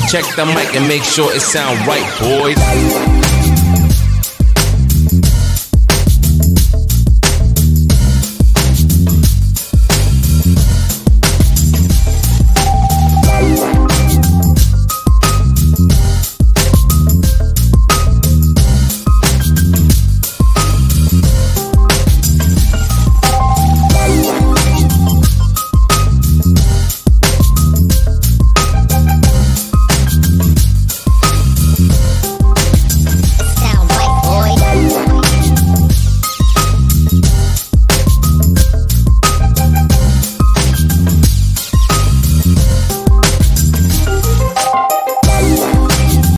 Check the mic and make sure it sound right, boys.